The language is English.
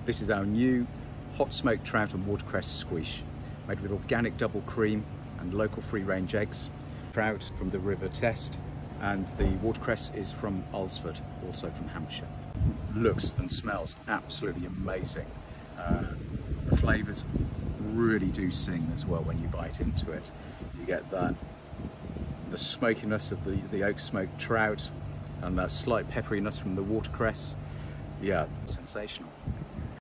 This is our new hot smoked trout and watercress squiche, made with organic double cream and local free-range eggs. Trout from the River Test, and the watercress is from Alresford, also from Hampshire. Looks and smells absolutely amazing. The flavours really do sing as well when you bite into it. You get the smokiness of the oak smoked trout and that slight pepperiness from the watercress. Yeah, sensational.